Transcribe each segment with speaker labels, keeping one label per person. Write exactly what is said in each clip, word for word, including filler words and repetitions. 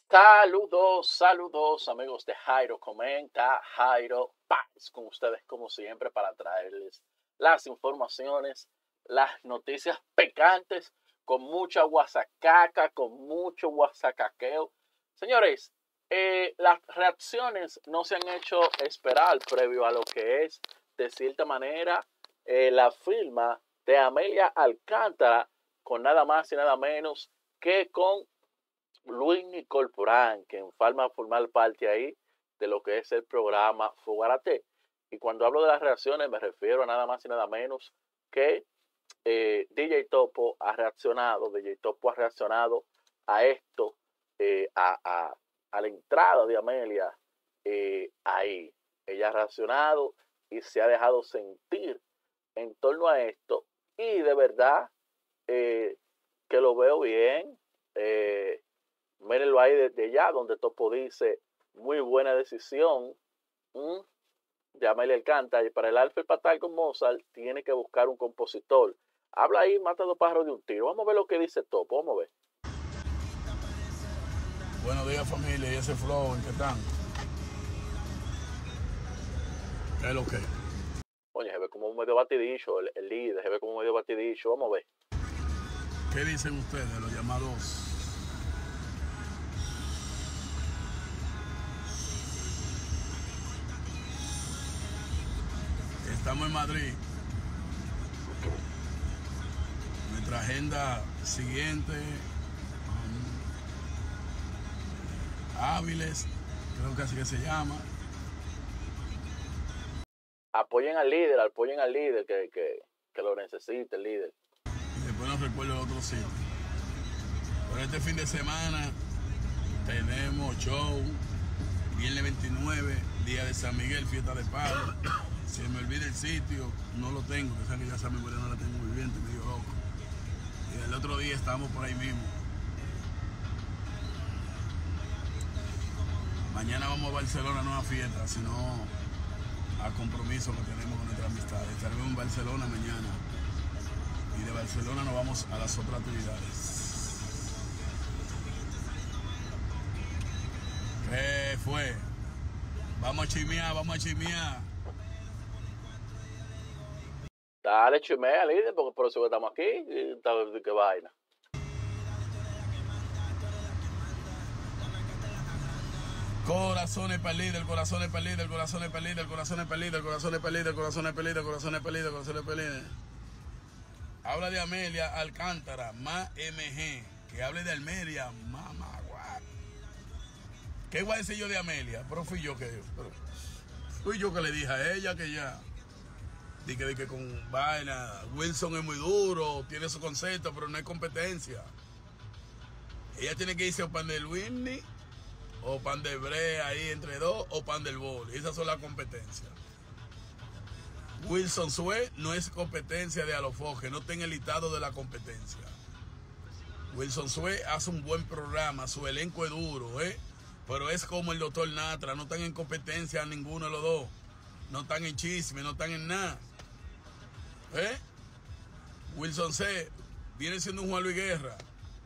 Speaker 1: Saludos, saludos amigos de Jairo Comenta, Jairo Paz, con ustedes como siempre para traerles las informaciones, las noticias picantes, con mucha guasacaca, con mucho guasacaqueo. Señores, eh, las reacciones no se han hecho esperar previo a lo que es, de cierta manera, eh, la firma de Amelia Alcántara con nada más y nada menos que con Luismi Corporán, quien forma a formar parte ahí de lo que es el programa Fogarate. Y cuando hablo de las reacciones me refiero a nada más y nada menos que eh, D J Topo ha reaccionado, D J Topo ha reaccionado a esto, eh, a, a, a la entrada de Amelia eh, ahí. Ella ha reaccionado y se ha dejado sentir en torno a esto y de verdad eh, que lo veo bien. Eh, Mírenlo ahí desde ya, donde Topo dice, muy buena decisión ¿m? de Amelia Alcántara. Y para el Alfred Fatal con Mozart, tiene que buscar un compositor. Habla ahí, mata dos pájaros de un tiro. Vamos a ver lo que dice Topo, vamos a ver.
Speaker 2: Buenos días, familia, y ese flow, ¿en qué están? ¿Qué es lo que?
Speaker 1: Oye, se ve como un medio batidicho, el, el líder, se ve como un medio batidicho. Vamos a ver.
Speaker 2: ¿Qué dicen ustedes, los llamados? Estamos en Madrid. Nuestra agenda siguiente, um, Áviles, creo que así que se llama.
Speaker 1: Apoyen al líder, apoyen al líder que, que, que lo necesite, el líder.
Speaker 2: Y después nos recuerdo de otro sitio. Pero este fin de semana tenemos show, viernes veintinueve, día de San Miguel, fiesta de palo. Si me olvida el sitio, no lo tengo, que saben que ya San Miguel no la tengo muy bien, te digo loco. Y el otro día estamos por ahí mismo. Mañana vamos a Barcelona, no a fiesta, sino a compromiso que tenemos con nuestra amistad. Estaremos en Barcelona mañana. Y de Barcelona nos vamos a las otras actividades. ¿Qué fue? Vamos a chismear, vamos a chismear.
Speaker 1: Dale, chimea, líder, porque por eso que estamos aquí. Y, ¿qué vaina?
Speaker 2: Corazones para el líder, corazones para el líder, corazones para el líder, corazones para el líder, corazones para el líder, corazones para el líder, corazones para el líder, corazones para el líder. Habla de Amelia Alcántara, más M G. Que hable de Almería, mamá, guau. ¿Qué voy a decir yo de Amelia? Pero fui yo que, pero fui yo que le dije a ella que ya. Dije que, que con vaina, Wilson es muy duro, tiene su concepto, pero no hay competencia. Ella tiene que irse a pan de Luismi, o pan de Brea ahí entre dos, o pan del Bol. Esas son las competencias. Wilson Sue no es competencia de Alofoque, no está en el listado de la competencia. Wilson Sue hace un buen programa, su elenco es duro, ¿eh? Pero es como el doctor Natra, no están en competencia ninguno de los dos. No están en chisme, no están en nada. ¿Eh? Wilson C. viene siendo un Juan Luis Guerra.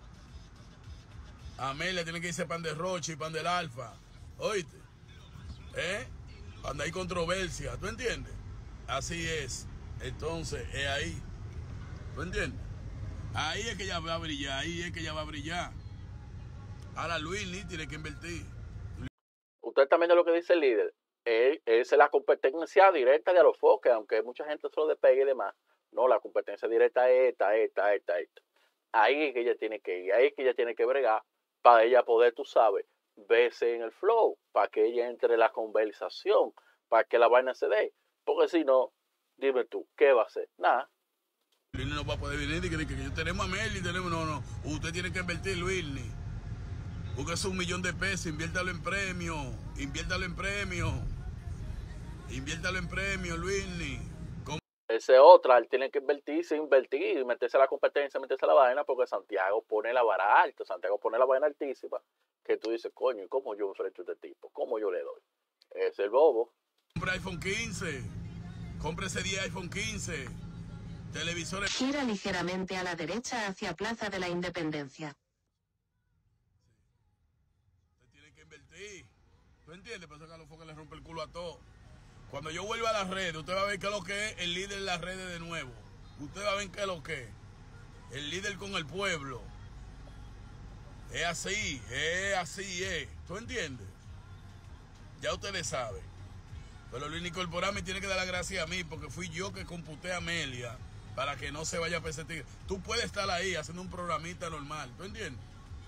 Speaker 2: Amelia tiene que irse pan de Roche y pan del Alfa. ¿Oíste? ¿Eh? Cuando hay controversia, ¿tú entiendes? Así es. Entonces, es ahí. ¿Tú entiendes? Ahí es que ella va a brillar, ahí es que ella va a brillar. Ahora Luismi tiene que invertir.
Speaker 1: Usted también de lo que dice el líder. Él, es la competencia directa de Alofoque, aunque mucha gente solo despegue y demás. No, la competencia directa es esta, esta, esta, esta. Ahí es que ella tiene que ir, ahí es que ella tiene que bregar para ella poder, tú sabes, verse en el flow, para que ella entre en la conversación, para que la vaina se dé. Porque si no, dime tú, ¿qué va a hacer? Nada.
Speaker 2: Luismi no va a poder venir y que, que, que tenemos a Meli, tenemos, no, no. Usted tiene que invertir, Luismi. Búsquese un millón de pesos, inviértalo en premio, inviértalo en premio, inviértalo en premio, Luismi.
Speaker 1: Ese otra, él tiene que invertirse, invertir, y meterse a la competencia, meterse a la vaina, porque Santiago pone la vara alta, Santiago pone la vaina altísima, que tú dices, coño, ¿y cómo yo enfrento a este tipo? ¿Cómo yo le doy? Es el bobo.
Speaker 2: Compre iPhone quince, cómprese diez iPhone quince, televisores.
Speaker 3: Gira ligeramente a la derecha hacia Plaza de la Independencia.
Speaker 2: tiene que invertir. ¿Tú entiendes? Por eso que a los focos les rompe el culo a todos. Cuando yo vuelva a las redes, usted va a ver qué es lo que es el líder en las redes de nuevo. Usted va a ver qué es lo que es. El líder con el pueblo. Es así, es así, es. ¿Tú entiendes? Ya ustedes saben. Pero Luis Incorporado me tiene que dar la gracia a mí porque fui yo que computé a Amelia para que no se vaya a perseguir. Tú puedes estar ahí haciendo un programita normal. ¿Tú entiendes?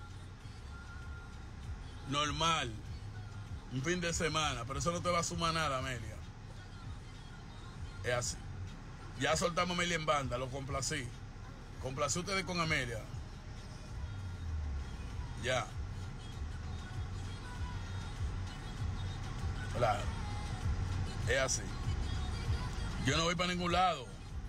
Speaker 2: Normal. Un fin de semana. Pero eso no te va a sumar nada, Amelia. Es así. Ya soltamos a Amelia en banda. Lo complací. Complací ustedes con Amelia. Ya. Claro. Es así. Yo no voy para ningún lado.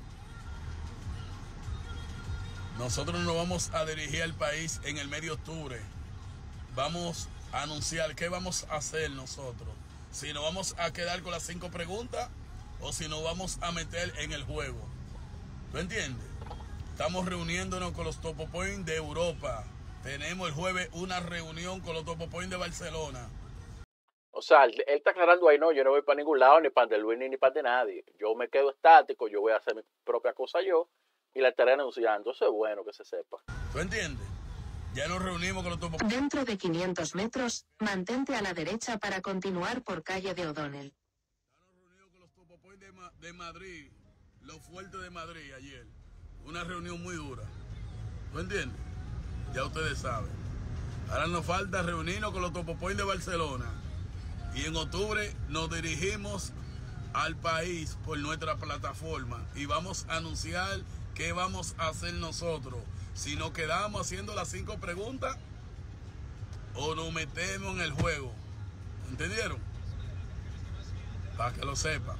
Speaker 2: Nosotros nos vamos a dirigir al país en el mes de octubre. Vamos a anunciar qué vamos a hacer nosotros. Si nos vamos a quedar con las cinco preguntas o si nos vamos a meter en el juego. ¿Tú entiendes? Estamos reuniéndonos con los Topo Point de Europa. Tenemos el jueves una reunión con los Topo Point de Barcelona.
Speaker 1: O sea, él, él está aclarando ahí, no, yo no voy para ningún lado, ni para de Luis, ni, ni para de nadie. Yo me quedo estático, yo voy a hacer mi propia cosa yo y la estaré anunciando. Eso es bueno que se sepa.
Speaker 2: ¿Tú entiendes? Ya nos reunimos con los Topo Point.
Speaker 3: Dentro de quinientos metros, mantente a la derecha para continuar por calle de O'Donnell.
Speaker 2: Ya nos reunimos con los Topo Point de, Ma de Madrid, los fuertes de Madrid ayer. Una reunión muy dura. ¿Tú entiendes? Ya ustedes saben. Ahora nos falta reunirnos con los Topo Point de Barcelona. Y en octubre nos dirigimos al país por nuestra plataforma. Y vamos a anunciar qué vamos a hacer nosotros. Si nos quedamos haciendo las cinco preguntas o nos metemos en el juego. ¿Entendieron? Para que lo sepan.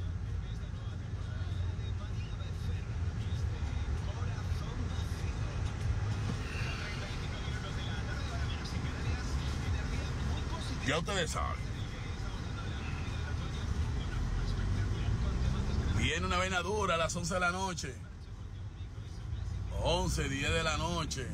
Speaker 2: Ya ustedes saben. Viene una vaina dura a las once de la noche. once, diez de la noche.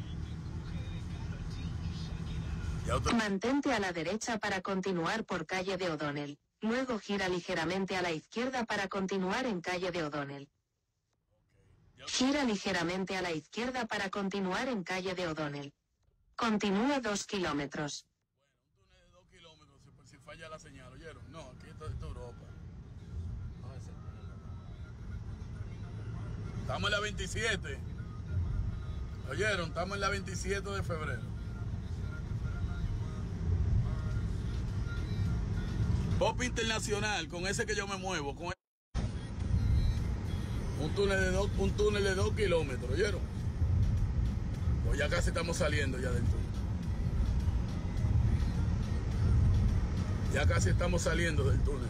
Speaker 2: Ya usted...
Speaker 3: Mantente a la derecha para continuar por calle de O'Donnell. Luego gira ligeramente a la izquierda para continuar en calle de O'Donnell. Gira ligeramente a la izquierda para continuar en calle de O'Donnell. Continúa dos kilómetros.
Speaker 2: Bueno, un túnel de dos kilómetros si, si falla la señal, ¿oyeron? No, aquí está, está Europa. Estamos en la veintisiete. ¿Oyeron? Estamos en la veintisiete de febrero. Pop Internacional, con ese que yo me muevo. Con un túnel de dos, un túnel de dos kilómetros, ¿oyeron? Pues ya casi estamos saliendo ya del túnel. Ya casi estamos saliendo del túnel.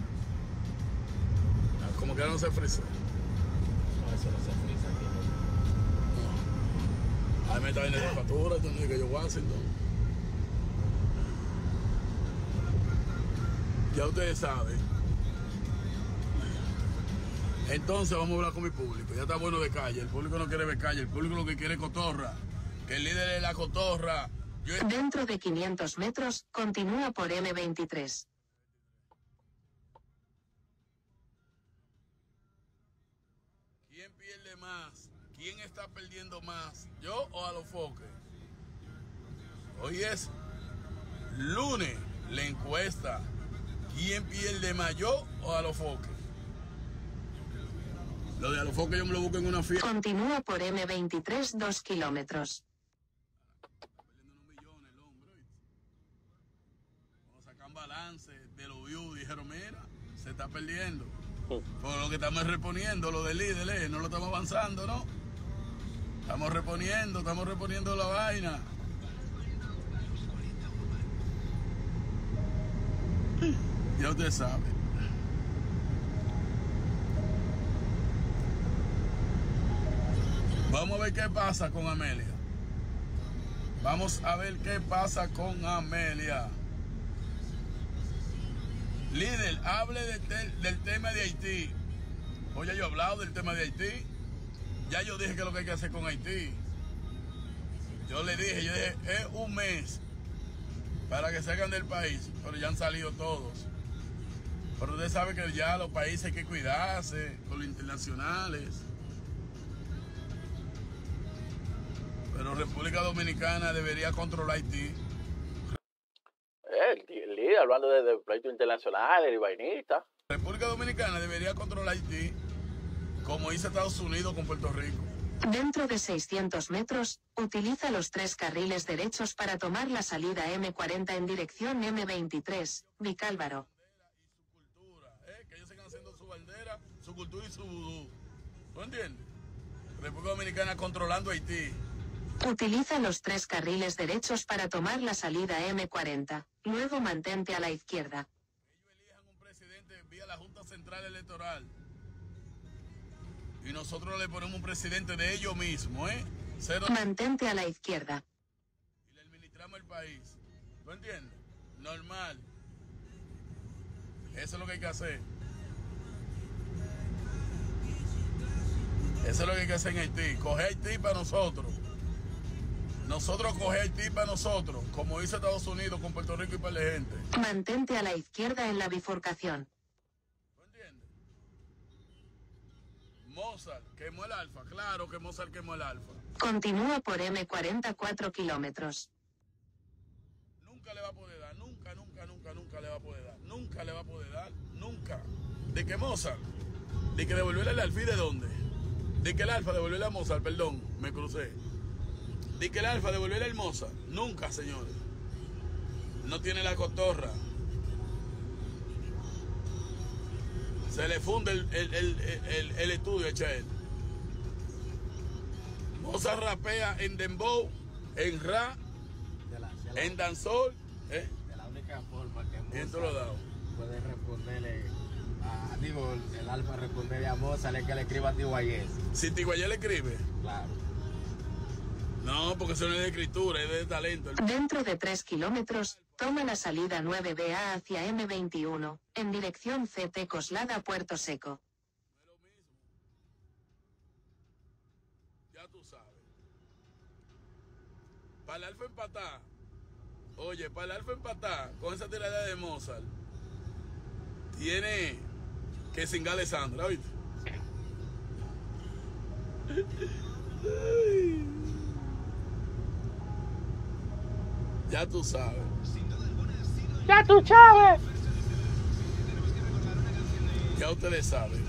Speaker 2: Como que no se frisa.
Speaker 4: No, eso no se frisa aquí.
Speaker 2: No. Ahí me está en la factura, entonces que yo voy a hacer todo. Ya ustedes saben. Entonces vamos a hablar con mi público. Ya está bueno de calle. El público no quiere ver calle. El público lo que quiere es cotorra. Que el líder es la cotorra. Yo...
Speaker 3: Dentro de quinientos metros, continúa por eme veintitrés.
Speaker 2: ¿Quién pierde más? ¿Quién está perdiendo más? ¿Yo o Alofoque? Hoy es lunes, la encuesta. ¿Quién pierde más, yo o Alofoque? Lo de Alofoque yo me lo busco en una fiesta.
Speaker 3: Continúa por eme veintitrés, dos kilómetros.
Speaker 2: Está perdiendo unos millones el hombre, ¿oíste? Cuando sacan balance de los views, dijeron, mira, se está perdiendo. Por lo que estamos reponiendo, lo del líder, ¿eh? No lo estamos avanzando, ¿no? Estamos reponiendo, estamos reponiendo la vaina. Ya usted sabe. Vamos a ver qué pasa con Amelia. Vamos a ver qué pasa con Amelia. Líder, hable de te, del tema de Haití. Hoy ya yo he hablado del tema de Haití. Ya yo dije que es lo que hay que hacer con Haití. Yo le dije, yo dije, es un mes para que salgan del país, pero ya han salido todos. Pero usted sabe que ya los países hay que cuidarse con los internacionales. Pero República Dominicana debería controlar Haití.
Speaker 1: El, el líder hablando de, de pleitos internacionales y vainitas.
Speaker 2: República Dominicana debería controlar Haití como hizo Estados Unidos con Puerto Rico.
Speaker 3: Dentro de seiscientos metros, utiliza los tres carriles derechos para tomar la salida eme cuarenta en dirección eme veintitrés, Vicálvaro.
Speaker 2: Y su cultura, ¿eh? Que ellos sigan haciendo su bandera, su cultura y su vudú. ¿Tú entiendes? República Dominicana controlando Haití.
Speaker 3: Utiliza los tres carriles derechos para tomar la salida eme cuarenta, luego mantente a la izquierda.
Speaker 2: Ellos elijan un presidente vía la Junta Central Electoral. Y nosotros le ponemos un presidente de ellos mismos, ¿eh? Cero.
Speaker 3: Mantente a la izquierda.
Speaker 2: Y le administramos el país. ¿Tú entiendes? Normal. Eso es lo que hay que hacer. Eso es lo que hay que hacer en Haití. Coger Haití para nosotros. Nosotros coger Haití para nosotros, como hizo Estados Unidos con Puerto Rico y para la gente.
Speaker 3: Mantente a la izquierda en la bifurcación.
Speaker 2: ¿Tú entiendes? Mozart quemó el alfa. Claro que Mozart quemó el alfa.
Speaker 3: Continúa por eme cuarenta cuatro kilómetros.
Speaker 2: Nunca le va a poder dar. Nunca, nunca, nunca, nunca le va a poder dar. Nunca le va a poder dar. Nunca. ¿De qué Mozart? ¿De que devolvió el alfa y de dónde? ¿De que el alfa devolvió a Mozart? Perdón, me crucé. ¿De que el alfa devolvió el Mozart? Nunca, señores. No tiene la cotorra. Se le funde el, el, el, el, el estudio, Echael. Mozart rapea en dembow, en rap,
Speaker 4: De la, de la,
Speaker 2: en dancehall, ¿eh?
Speaker 4: de la única forma que
Speaker 2: Y en todos
Speaker 4: Mozart
Speaker 2: lados.
Speaker 4: puede responderle a, digo, el alfa responderle a Mozart es que le escriba a T Y S.
Speaker 2: Si Tiguayé le escribe.
Speaker 4: Claro.
Speaker 2: No, porque eso no es de escritura, es de talento.
Speaker 3: Dentro de tres kilómetros, toma la salida nueve B A hacia eme veintiuno, en dirección ce te Coslada Puerto Seco.
Speaker 2: No es lo mismo. Ya tú sabes. Para el alfa empatar. Oye, para el alfa empatar con esa tirada de Mozart, tiene que singar a Alessandra, ¿oíste? Ya tú sabes.
Speaker 1: ¡Ya tú sabes!
Speaker 2: Ya ustedes saben.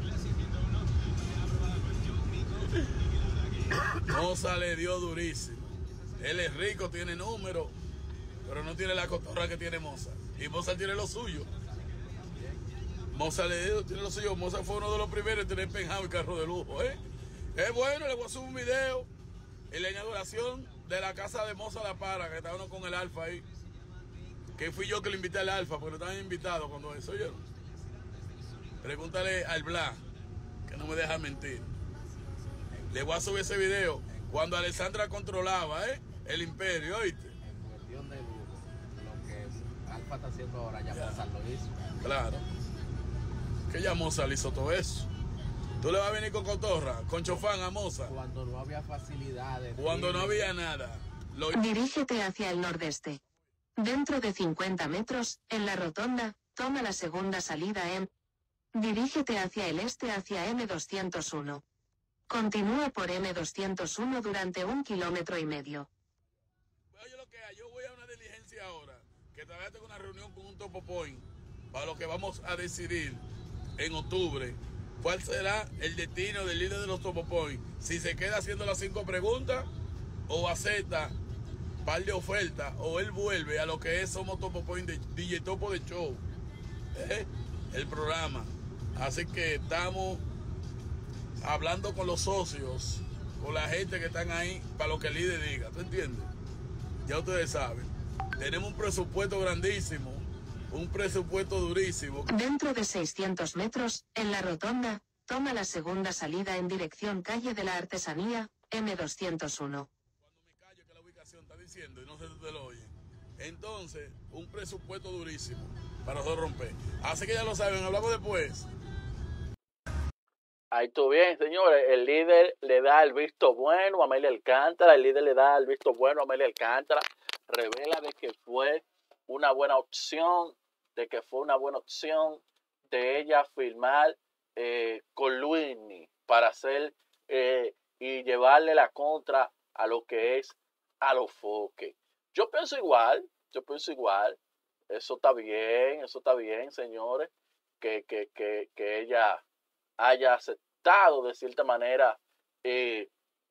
Speaker 2: Mozart le dio durísimo. Él es rico, tiene número, pero no tiene la cotorra que tiene Mozart. Y Mozart tiene lo suyo. Mozart le dio, tiene lo suyo. Mozart fue uno de los primeros en tener penjado y carro de lujo, ¿eh? Es bueno, le voy a subir un video en la inauguración de la casa de Mozart La Para, que estaba uno con el Alfa ahí. Que fui yo que le invité al Alfa, porque no estaban invitados cuando eso, ¿oyeron? Pregúntale al Blas, que no me deja mentir. Le voy a subir ese video cuando Alessandra controlaba, ¿eh? El imperio, ¿oíste?
Speaker 4: En cuestión de lujo, lo que Alfa está haciendo ahora, ya
Speaker 2: Ya.
Speaker 4: Mozart lo hizo.
Speaker 2: Claro. Que ya Mozart hizo todo eso. Tú le vas a venir con cotorra, con chofán a Mozart,
Speaker 4: Cuando no había facilidades.
Speaker 2: cuando no había nada. Lo...
Speaker 3: Dirígete hacia el nordeste. Dentro de cincuenta metros, en la rotonda, toma la segunda salida eme. Dirígete hacia el este hacia eme doscientos uno. Continúa por eme doscientos uno durante un kilómetro y medio.
Speaker 2: Oye lo que hay, yo voy a una diligencia ahora, que todavía tengo una reunión con un Topo Point, para lo que vamos a decidir en octubre, cuál será el destino del líder de los Topo Point, si se queda haciendo las cinco preguntas, o acepta par de ofertas, o él vuelve a lo que es Somos Topo Point de D J Topo de Show, ¿eh? El programa. Así que estamos hablando con los socios, con la gente que están ahí, para lo que el líder diga, ¿tú entiendes? Ya ustedes saben, tenemos un presupuesto grandísimo, un presupuesto durísimo.
Speaker 3: Dentro de seiscientos metros, en la rotonda, toma la segunda salida en dirección calle de la Artesanía, eme doscientos uno.
Speaker 2: Cuando me callo que la ubicación está diciendo y no sé si ustedes lo oyen. Entonces, un presupuesto durísimo para nosotros romper. Así que ya lo saben, hablamos después.
Speaker 1: Ahí tú bien, señores. El líder le da el visto bueno a Amelia Alcántara. El líder le da el visto bueno a Amelia Alcántara revela de que fue una buena opción, de que fue una buena opción de ella firmar eh, con Luismi para hacer eh, y llevarle la contra a lo que es a los foques. Yo pienso igual, yo pienso igual. Eso está bien, eso está bien, señores, que, que, que, que ella haya aceptado de cierta manera eh,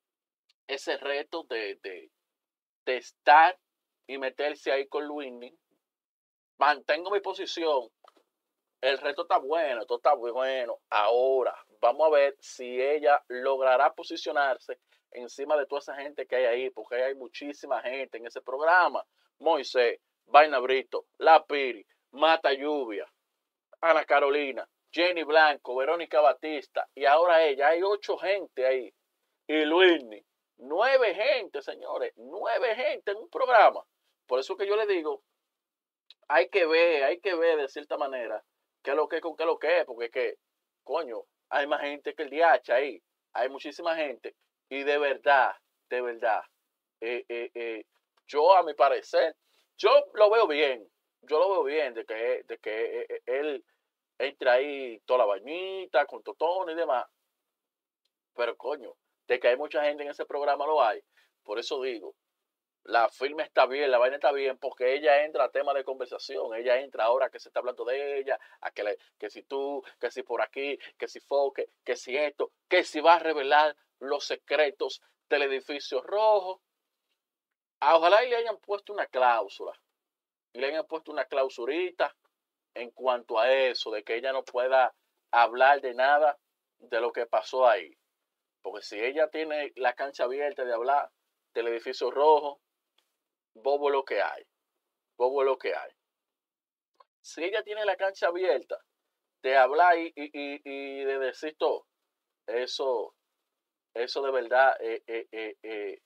Speaker 1: ese reto de, de, de estar y meterse ahí con Luismi. Mantengo mi posición. El reto está bueno, todo está bueno. Ahora, vamos a ver si ella logrará posicionarse encima de toda esa gente que hay ahí, porque hay muchísima gente en ese programa. Moisés, Vaina Brito, La Piri, Mata Lluvia, Ana Carolina, Jenny Blanco, Verónica Batista, y ahora ella. Hay ocho gente ahí. Y Luismi, nueve gente, señores, nueve gente en un programa. Por eso que yo le digo, hay que ver, hay que ver de cierta manera qué es lo que es con qué es lo que es, porque es que, coño, hay más gente que el D H ahí, hay muchísima gente, y de verdad, de verdad, eh, eh, eh, yo a mi parecer, yo lo veo bien, yo lo veo bien de que, de que eh, él entre ahí toda la bañita, con totón y demás, pero coño, de que hay mucha gente en ese programa lo hay, por eso digo, la firma está bien, la vaina está bien, porque ella entra a tema de conversación, ella entra ahora que se está hablando de ella, a que, le, que si tú, que si por aquí, que si Foque, que si esto, que si va a revelar los secretos del edificio rojo. Ah, ojalá y le hayan puesto una cláusula, y le hayan puesto una clausurita en cuanto a eso, de que ella no pueda hablar de nada de lo que pasó ahí. Porque si ella tiene la cancha abierta de hablar del edificio rojo, bobo lo que hay, bobo lo que hay. Si ella tiene la cancha abierta de hablar y, y, y, y de decir todo, eso, eso de verdad eh, eh, eh, eh,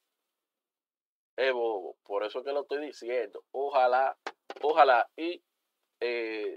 Speaker 1: es bobo. Por eso que lo estoy diciendo. Ojalá, ojalá y eh,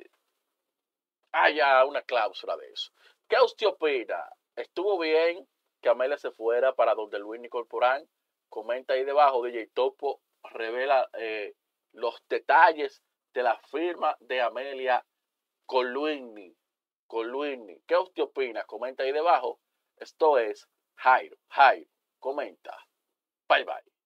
Speaker 1: haya una cláusula de eso. ¿Qué usted opina? ¿Estuvo bien que Amelia se fuera para donde Luismi Corporán? Comenta ahí debajo. D J Topo revela eh, los detalles de la firma de Amelia con Luismi. Con Luismi. ¿Qué usted opina? Comenta ahí debajo. Esto es Jairo. Jairo, comenta. Bye bye.